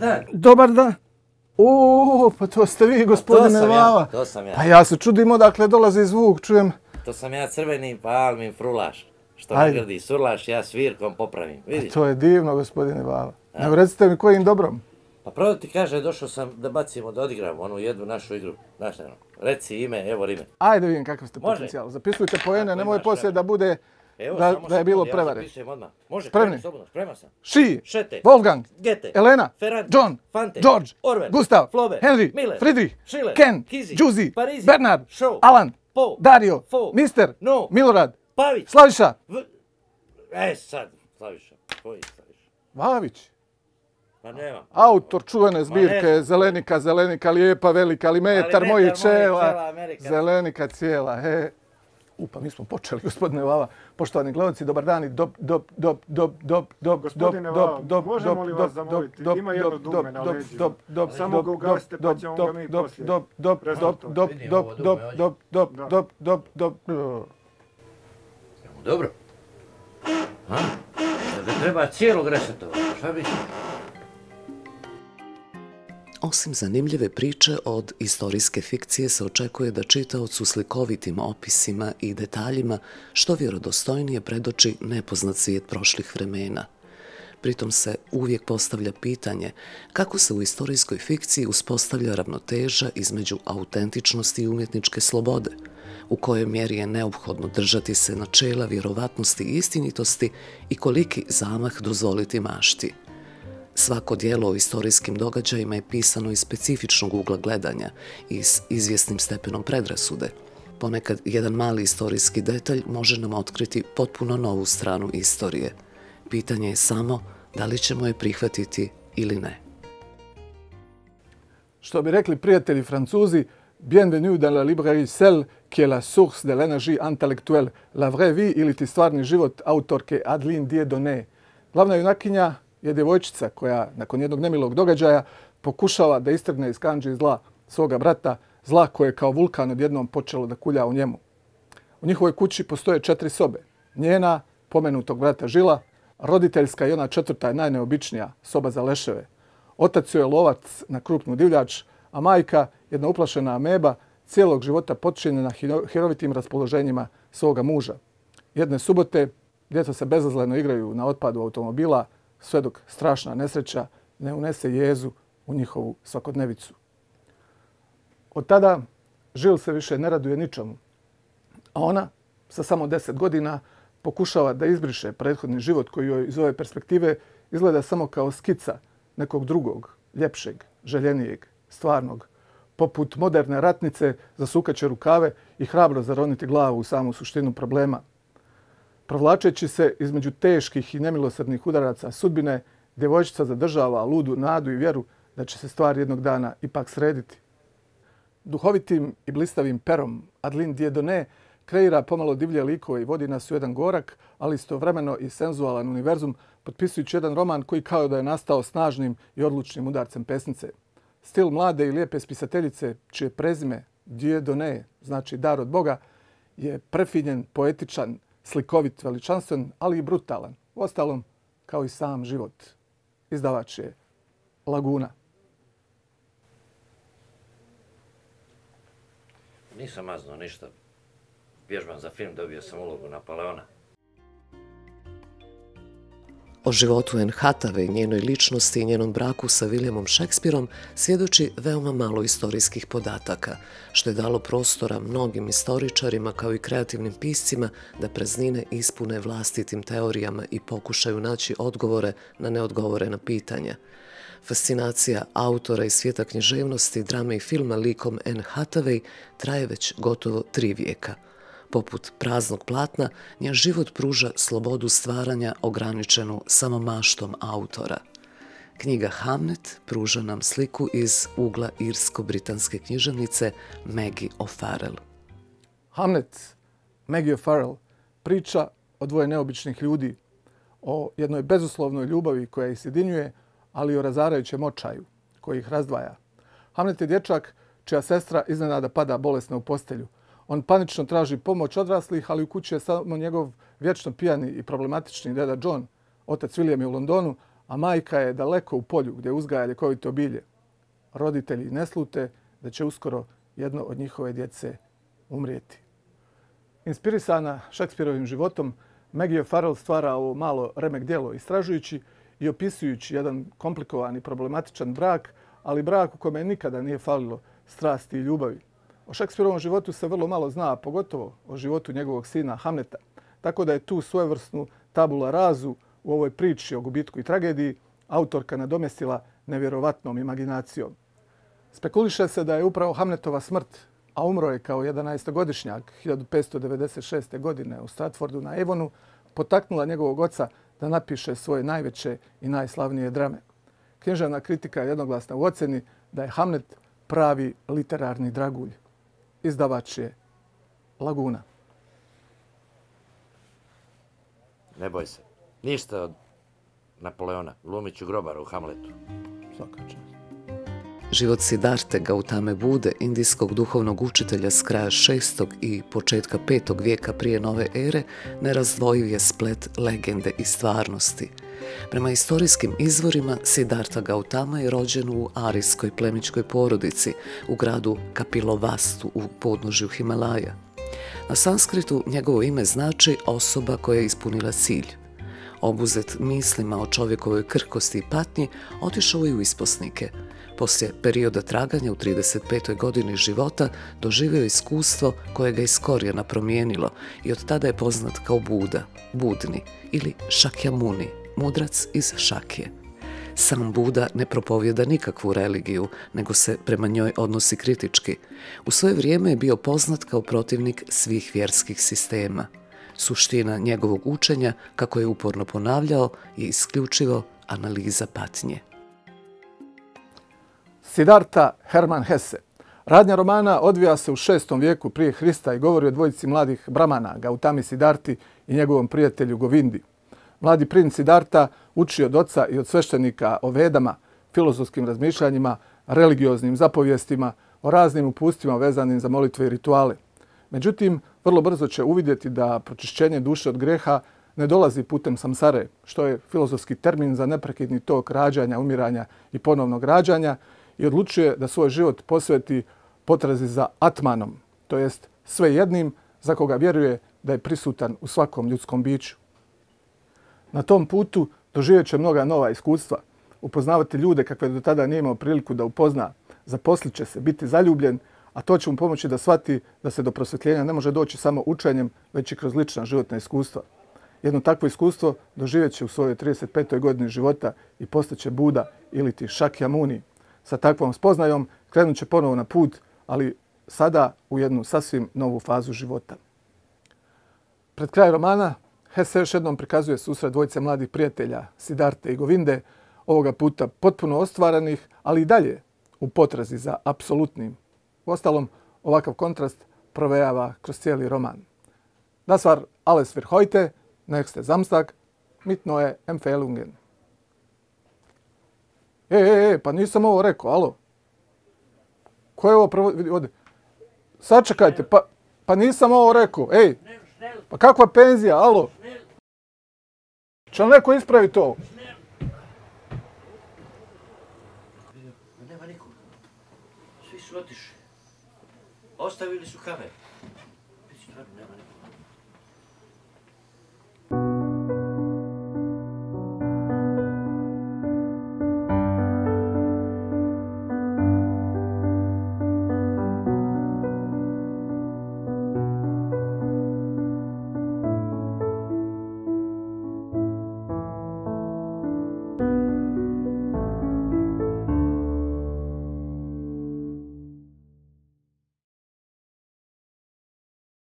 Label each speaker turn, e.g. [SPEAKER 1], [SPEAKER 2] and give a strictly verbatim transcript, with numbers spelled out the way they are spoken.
[SPEAKER 1] dan.
[SPEAKER 2] Dobar dan. O, pa to ste vi, gospodine Vava.
[SPEAKER 1] To sam ja.
[SPEAKER 2] Pa ja se čudim odakle dolazi zvuk, čujem.
[SPEAKER 1] To sam ja crvenim palmim frulaš. Što me grdi surlaš, ja svirkom popravim. Vidiš?
[SPEAKER 2] To je divno, gospodine Vava. Evo recite mi kojim dobrom.
[SPEAKER 1] Pa pravo ti kaže, došao sam da bacimo, da odigramo onu jednu našu igru. Znaš ne, reci ime, evo rime.
[SPEAKER 2] Ajde vidim kakav ste potencijal. Zapisujte poene, nemoj poslije da bude da je bilo prevare.
[SPEAKER 1] Ja zapisujem odmah. Može,
[SPEAKER 2] spremni?
[SPEAKER 1] Slobodno, spreman sam.
[SPEAKER 2] Ši,
[SPEAKER 1] Šete,
[SPEAKER 2] Wolfgang,
[SPEAKER 1] Gete,
[SPEAKER 2] Elena,
[SPEAKER 1] Ferrand,
[SPEAKER 2] John,
[SPEAKER 1] Fante,
[SPEAKER 2] George,
[SPEAKER 1] Orwell,
[SPEAKER 2] Gustav,
[SPEAKER 1] Flaubert,
[SPEAKER 2] Henry,
[SPEAKER 1] Miller,
[SPEAKER 2] Friedrich,
[SPEAKER 1] Schiller,
[SPEAKER 2] Ken,
[SPEAKER 1] Kizi,
[SPEAKER 2] Juzi,
[SPEAKER 1] Parisi,
[SPEAKER 2] Bernard,
[SPEAKER 1] Shaw,
[SPEAKER 2] Alan,
[SPEAKER 1] Poe,
[SPEAKER 2] Dario,
[SPEAKER 1] Fo,
[SPEAKER 2] Mister,
[SPEAKER 1] No,
[SPEAKER 2] Milorad,
[SPEAKER 1] Pavić,
[SPEAKER 2] Slaviša.
[SPEAKER 1] V... E sad, Slaviša, koji Slaviša?
[SPEAKER 2] Vavić.
[SPEAKER 1] Pa nema.
[SPEAKER 2] Autor čuvene zbirke Zelenika, Zelenika, lijepa, velika, ali metar moji čela. Zelenika cijela, he. Upa, mi smo počeli, gospodine Vava. Poštovani gledalci, dobar dan i dop, dop, dop, dop, dop, dop,
[SPEAKER 3] Gospodine Vava, možemo li vas zamoliti? Ima jedno dugme na leđu. Samo ga ugasite pa ćemo ga mi poslije.
[SPEAKER 2] Dop, dop, dop, dop, dop, dop, dop, dop, dop, dop, dop.
[SPEAKER 1] Dobro. Da treba cijelog resetovati, šta bi?
[SPEAKER 4] Osim zanimljive priče, od istorijske fikcije se očekuje da čitaoc u slikovitim opisima i detaljima što vjerodostojnije predoči nepoznat svijet prošlih vremena. Pritom se uvijek postavlja pitanje kako se u istorijskoj fikciji uspostavlja ravnoteža između autentičnosti i umjetničke slobode, u kojoj mjeri je neophodno držati se načela vjerovatnosti i istinitosti i koliki zamah dozvoliti mašti. Svako djelo o istorijskim događajima je pisano iz specifičnog ugla gledanja i s izvjesnim stepenom predrasude. Ponekad jedan mali istorijski detalj može nam otkriti potpuno novu stranu istorije. Pitanje je samo da li ćemo je prihvatiti ili ne.
[SPEAKER 2] Što bi rekli prijatelji Francuzi, bienvenue dans la librairie celle qui est la source de l'énergie intellectuelle, la vraie vie ili ti stvarni život autorke Adeline Dieudonné. Glavna junakinja je djevojčica koja, nakon jednog nemilog događaja, pokušava da istrgne iz kandži zla svoga brata, zla koje je kao vulkan odjednom počelo da kulja u njemu. U njihovoj kući postoje četiri sobe. Njena, pomenutog brata Žila, roditeljska i ona četvrta je najneobičnija, soba za leševe. Otac joj je lovac na krupnu divljač, a majka, jedna uplašena ameba, cijelog života potčinjena hirovitim raspoloženjima svoga muža. Jedne subote djeca se bezazleno igraju na otpadu automobila, sve dok strašna nesreća ne unese jezu u njihovu svakodnevicu. Od tada Žil se više ne raduje ničemu, a ona sa samo deset godina pokušava da izbriše prethodni život koji joj iz ove perspektive izgleda samo kao skica nekog drugog, ljepšeg, željenijeg, stvarnog, poput moderne ratnice zasukaće rukave i hrabro zaroniti glavu u samu suštinu problema. Provlačeći se između teških i nemilosrdnih udaraca sudbine, djevojčica zadržava ludu nadu i vjeru da će se stvar jednog dana ipak srediti. Duhovitim i blistavim perom Adeline Dieudonné kreira pomalo divlje likove i vodi nas u jedan gorak, ali istovremeno i senzualan univerzum, potpisujući jedan roman koji kao da je nastao snažnim i odlučnim udarcem pesnice. Stil mlade i lijepe spisateljice, čije prezime Dieudonné znači dar od Boga, je prefinjen, poetičan, slikovit, veličanstven, ali i brutalan. Uostalom, kao i sam život. Izdavač je Laguna.
[SPEAKER 1] Nisam maznuo ništa. Vježbam za film, dobio sam ulogu Napoleona.
[SPEAKER 4] O životu Anne Hathaway, njenoj ličnosti i njenom braku sa Williamom Shakespeareom svjedoči veoma malo istorijskih podataka, što je dalo prostora mnogim istoričarima kao i kreativnim piscima da praznine ispune vlastitim teorijama i pokušaju naći odgovore na neodgovorena pitanja. Fascinacija autora iz svijeta književnosti, drame i filma likom Anne Hathaway traje već gotovo tri vijeka. Poput praznog platna, njen život pruža slobodu stvaranja ograničenu samo maštom autora. Knjiga Hamnet pruža nam sliku iz ugla irsko-britanske književnice Maggie O'Farrell.
[SPEAKER 2] Hamnet, Maggie O'Farrell, priča o dvoje neobičnih ljudi, o jednoj bezuslovnoj ljubavi koja ih sjedinjuje, ali i o razarajućem očaju koji ih razdvaja. Hamnet je dječak čija sestra iznenada pada bolesna u postelju. On panično traži pomoć odraslih, ali u kući je samo njegov vječno pijani i problematični deda John. Otac William je u Londonu, a majka je daleko u polju gdje uzgaja ljekovito bilje. Roditelji ne slute da će uskoro jedno od njihove djece umrijeti. Inspirisana Šekspirovim životom, Maggie O'Farrell stvara ovo malo remek djelo istražujući i opisujući jedan komplikovan i problematičan brak, ali brak u kome nikada nije falilo strasti i ljubavi. O Šekspirovom životu se vrlo malo zna, pogotovo o životu njegovog sina Hamleta, tako da je tu svojevrsnu tabula razu u ovoj priči o gubitku i tragediji autorka nadomjestila nevjerovatnom imaginacijom. Spekuliše se da je upravo Hamletova smrt, a umro je kao jedanaestogodišnjak hiljadu petsto devedeset šeste. godine u Stratfordu na Avonu, potaknula njegovog oca da napiše svoje najveće i najslavnije drame. Književna kritika je jednoglasna u ocjeni da je Hamlet pravi literarni dragulj. Izdavač je Laguna.
[SPEAKER 1] Ne boj se. Ništa od Napoleona. Glumit ću grobara u Hamletu.
[SPEAKER 2] Svaka čast.
[SPEAKER 4] Život Siddharte Gautame Bude, indijskog duhovnog učitelja s kraja šestog i početka petog vijeka prije nove ere, nerazdvojiv je splet legende i stvarnosti. Prema istorijskim izvorima, Siddhartha Gautama je rođen u arijskoj plemićkoj porodici u gradu Kapilavastu u podnožju Himalaja. Na sanskritu njegovo ime znači osoba koja je ispunila cilj. Obuzet mislima o čovjekovoj krhkosti i patnji, otišao je u isposnike. Poslije perioda traganja u trideset petoj godini života doživio iskustvo koje ga iz korijena promijenilo i od tada je poznat kao Buda, Budni ili Shakyamuni, mudrac iz Šakije. Sam Buda ne propovjeda nikakvu religiju, nego se prema njoj odnosi kritički. U svoje vrijeme je bio poznat kao protivnik svih vjerskih sistema. Suština njegovog učenja, kako je uporno ponavljao, je isključivo analiza patnje.
[SPEAKER 2] Siddhartha Hermann Hesse. Radnja romana odvija se u šestom vijeku prije Hrista i govori o dvojici mladih bramana, Gautami Siddharti i njegovom prijatelju Govindi. Mladi princ Siddhartha uči od oca i od sveštenika o vedama, filozofskim razmišljanjima, religioznim zapovjestima, o raznim upustvima vezanim za molitve i rituale. Međutim, vrlo brzo će uvidjeti da pročišćenje duše od greha ne dolazi putem samsare, što je filozofski termin za neprekidni tok rađanja, umiranja i ponovnog rađanja, i odlučuje da svoj život posveti potrazi za atmanom, to jest sve jednim za koga vjeruje da je prisutan u svakom ljudskom biću. Na tom putu doživjet će mnoga nova iskustva, upoznavati ljude kakve do tada nije imao priliku da upozna, zaposlit će se, biti zaljubljen, a to će mu pomoći da shvati da se do prosvjetljenja ne može doći samo učenjem, već i kroz lična životna iskustva. Jedno takvo iskustvo doživjet će u svojoj trideset petoj godini života i postaće Buda ili ti Shakyamuni. Sa takvom spoznajom krenut će ponovo na put, ali sada u jednu sasvim novu fazu života. Pred kraj romana Hesse još jednom prikazuje susret dvojice mladih prijatelja, Siddharte i Govinde, ovoga puta potpuno ostvaranih, ali i dalje u potrazi za apsolutnim. Uostalom, ovakav kontrast provejava kroz cijeli roman. Das war alles für heute, nächste Samstag, mit neue Empfehlungen. E, e, e, pa nisam ovo rekao, alo. Ko je ovo prvo... Ovdje. Sačekajte, pa, pa nisam ovo rekao, ej. Pa kakva penzija, alo. Će li neko ispraviti ovo?
[SPEAKER 1] Nema nikoga. Svi su otišli. Ostavili su kamere.